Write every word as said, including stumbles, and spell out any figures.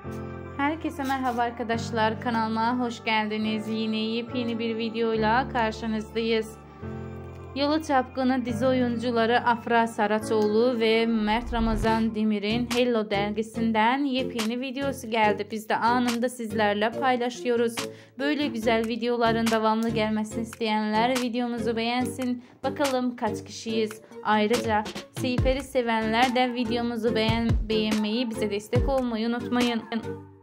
Herkese merhaba arkadaşlar, kanalıma hoş geldiniz. Yine yepyeni bir videoyla karşınızdayız. Yalı Çapkını dizi oyuncuları Afra Saraçoğlu ve Mert Ramazan Demir'in Hello dergisinden yepyeni videosu geldi. Biz de anında sizlerle paylaşıyoruz. Böyle güzel videoların devamlı gelmesini isteyenler videomuzu beğensin. Bakalım kaç kişiyiz. Ayrıca Seyfer'i sevenler de videomuzu beğen beğenmeyi, bize destek olmayı unutmayın.